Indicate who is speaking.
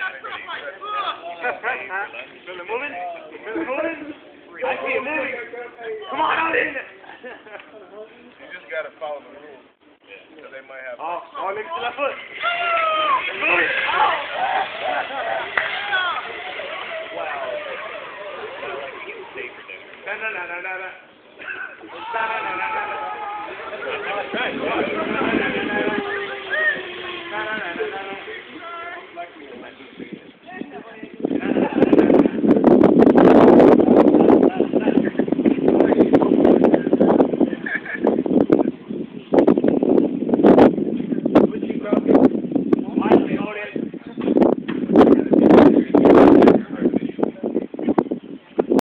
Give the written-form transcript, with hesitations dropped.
Speaker 1: Feel it moving? Feel it moving? I see it moving. Come on out in there.
Speaker 2: You just gotta follow the rules. Because they might have.
Speaker 1: Oh, look to that foot. It's moving. Oh! No.